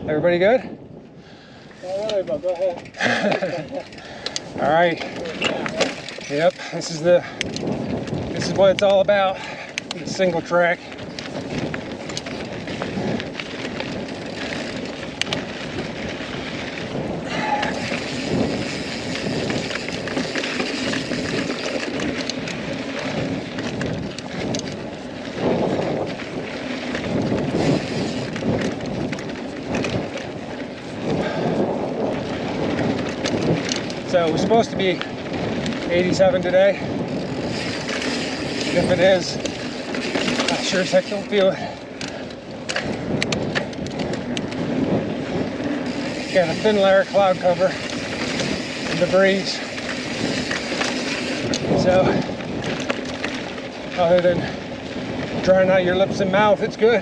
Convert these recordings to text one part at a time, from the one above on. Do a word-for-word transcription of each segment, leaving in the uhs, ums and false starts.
Everybody good? All right, but go ahead. All right. Yep, this is the this is what it's all about. The single track. So it was supposed to be eighty-seven today. If it is, I sure as heck don't feel it. Got a thin layer of cloud cover and the breeze. So, other than drying out your lips and mouth, it's good.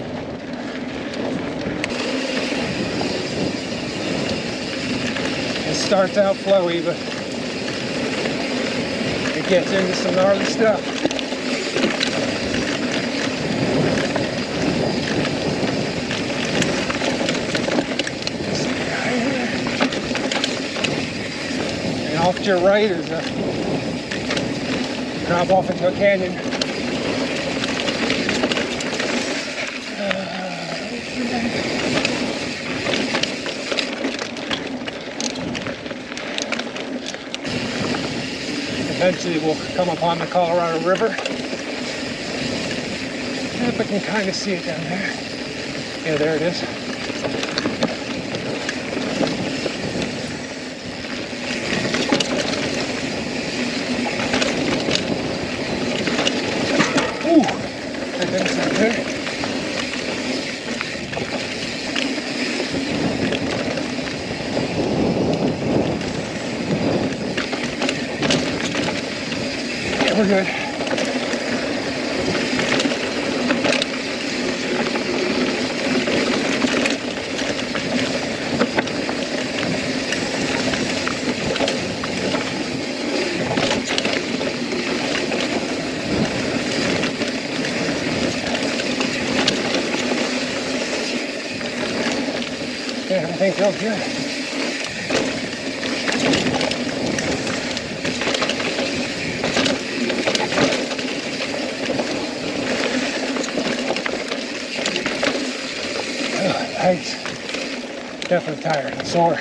It starts out flowy, but it gets into some gnarly stuff. And off to your right is a drop off into a canyon. Eventually we'll come upon the Colorado River. If I can kind of see it down there. Yeah, there it is. Ooh, that didn't sound good. We're good. Yeah, everything feels good. Legs, definitely tired and sore.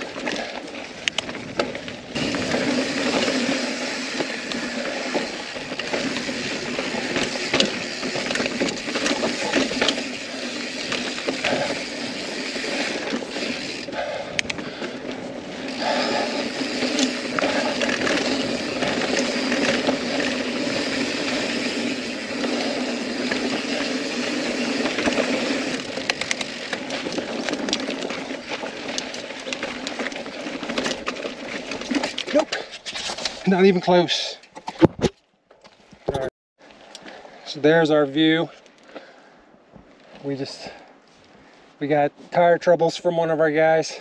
Nope, not even close. All right. So there's our view. We just, we got tire troubles from one of our guys.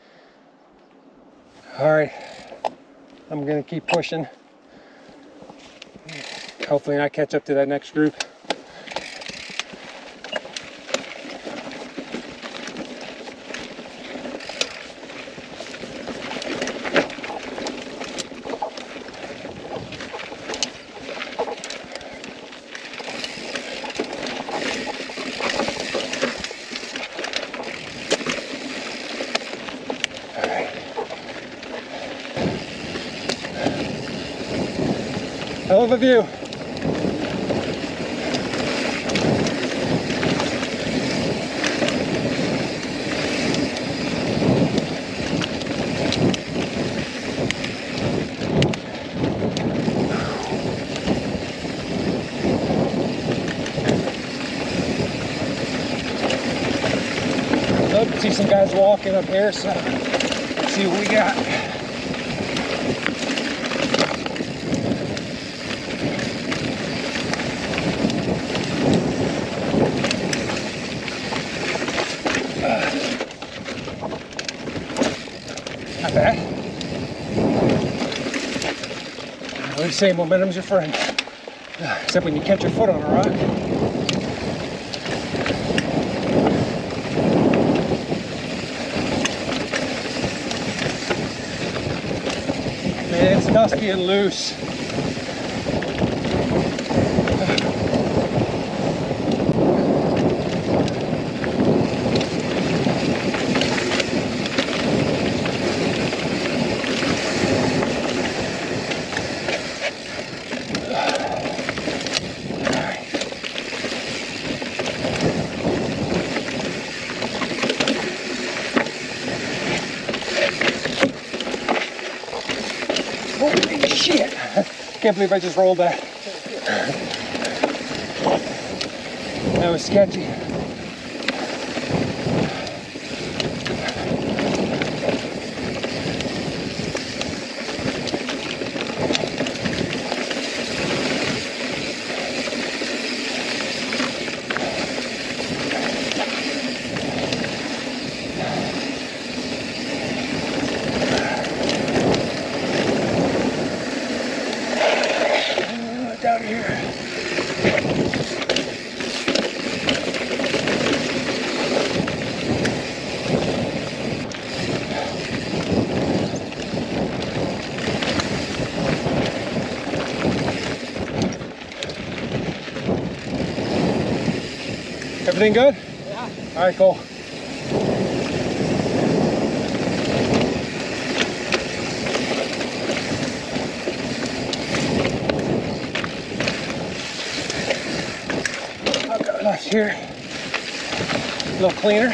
All right, I'm gonna keep pushing. Hopefully I catch up to that next group. Hell of a view. Love to see some guys walking up here, so let's see what we got. Not bad. What do you say? Momentum's your friend. Except when you catch your foot on a rock. dusty and loose. Holy shit! Can't believe I just rolled that. That was sketchy. Down here. Everything good? Yeah. All right, cool. Left here, a little cleaner.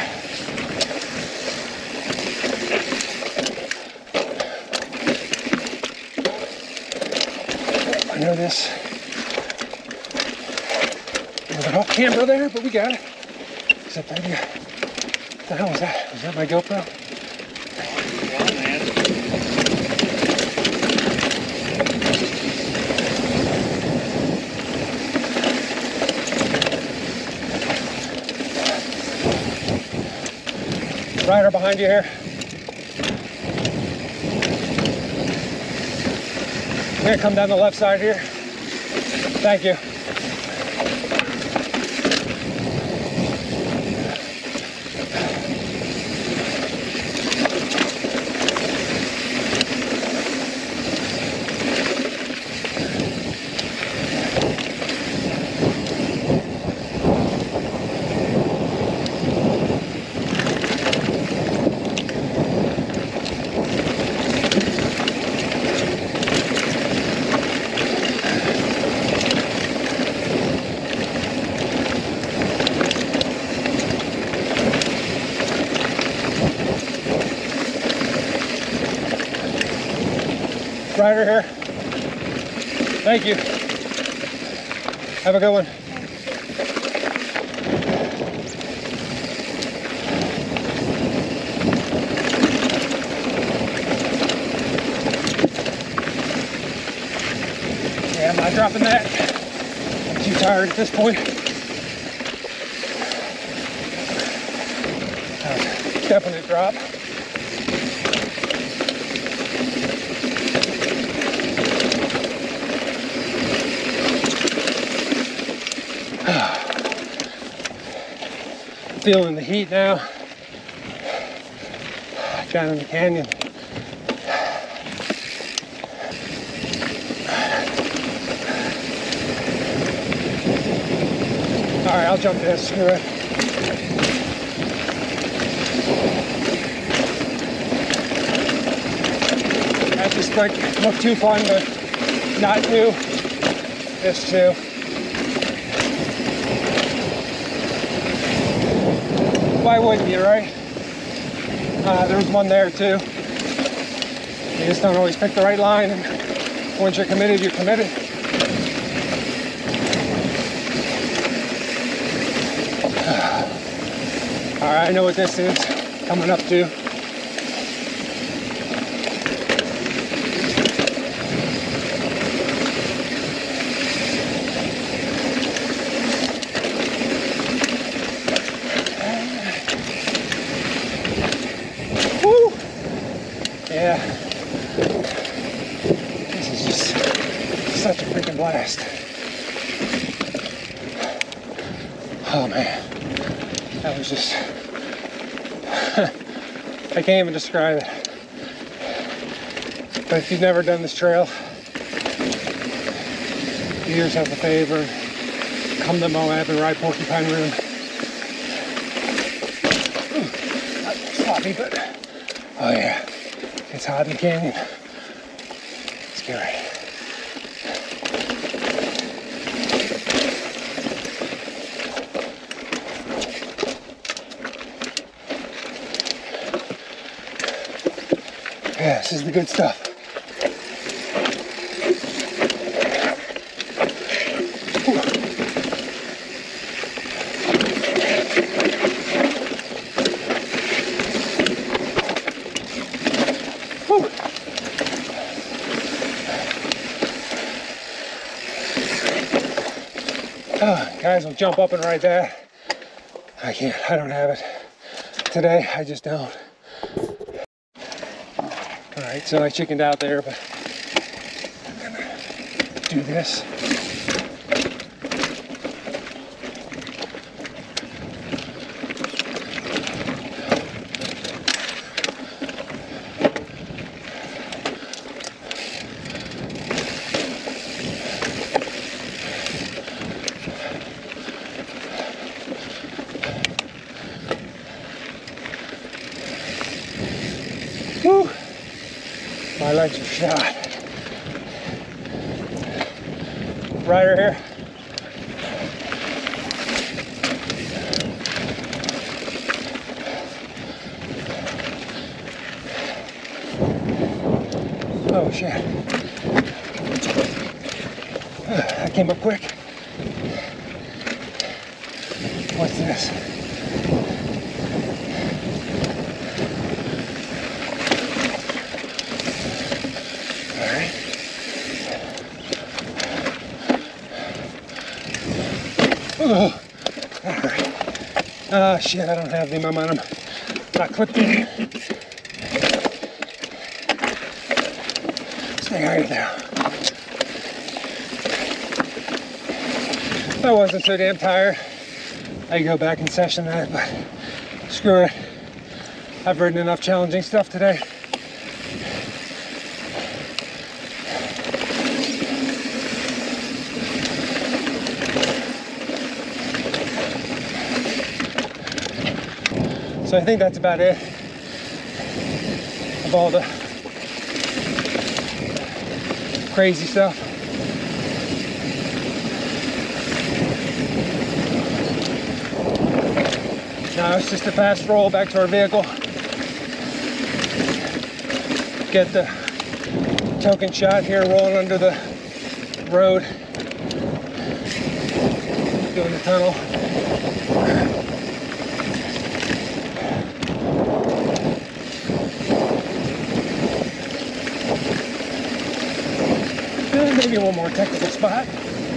I know this. A little bit off camera there, but we got it. Except I do. What the hell was that? Was that my GoPro? Yeah, man. Rider behind you here. I'm gonna come down the left side here. Thank you. Rider here. Thank you. Have a good one. Yeah, I'm not dropping that. I'm too tired at this point. Uh, definite drop. Feeling the heat now down in the canyon. All right, I'll jump this. Screw it. That just like looked too fun, but not too. This too. Why wouldn't you, right? Uh, there was one there too. You just don't always pick the right line, and once you're committed, you're committed. All right, I know what this is coming up to. Yeah, this is just such a freaking blast. Oh man, that was just, I can't even describe it. But if you've never done this trail, do yourself a favor. Come to Moab and ride Porcupine Rim. Ooh, not sloppy, but oh yeah, it's hot in the canyon. Let's get ready. Yeah, this is the good stuff. Oh, guys will jump up and ride that. I can't, I don't have it. Today, I just don't. Alright, so I chickened out there, but I'm gonna do this. Woo! My legs are shot. Rider here. Oh shit. That came up quick. What's this? Oh, all right. Oh shit, I don't have the momentum. Not clipped in. Stay right there. I wasn't so damn tired. I could go back and session that, but screw it. I've ridden enough challenging stuff today. So I think that's about it of all the crazy stuff. Now it's just a fast roll back to our vehicle. Get the token shot here rolling under the road. Doing the tunnel. Maybe one more technical spot.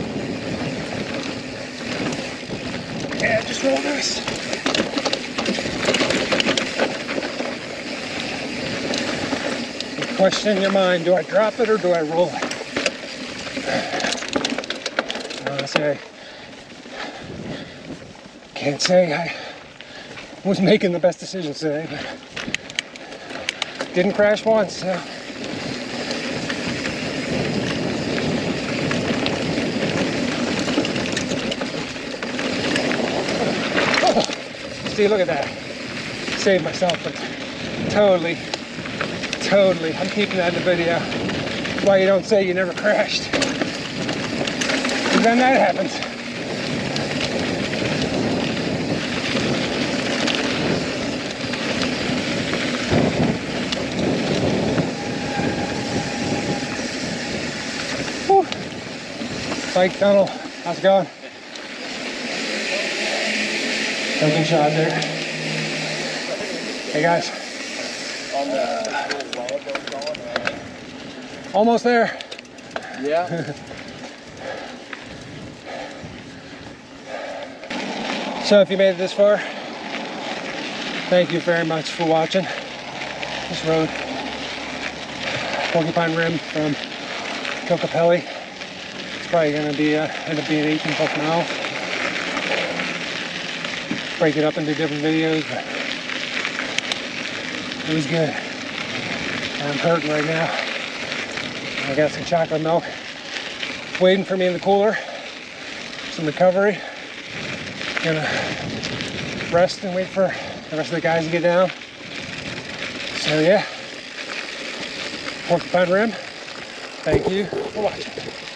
Yeah, just roll this. The question in your mind, do I drop it or do I roll it? Honestly, I can't say I was making the best decisions today, but didn't crash once, so. See, look at that. Saved myself, but totally, totally. I'm keeping that in the video. That's why you don't say you never crashed. And then that happens. Whew. Bike tunnel. How's it going? Token shot there. Hey guys. Almost there. Yeah. So if you made it this far, thank you very much for watching this road. Porcupine Rim from Kokopelli. It's probably going to be uh, end up being eighteen plus miles. Break it up into different videos, but it was good. I'm hurting right now. I got some chocolate milk waiting for me in the cooler. Some recovery. Gonna rest and wait for the rest of the guys to get down. So yeah, Porcupine Rim, thank you for watching.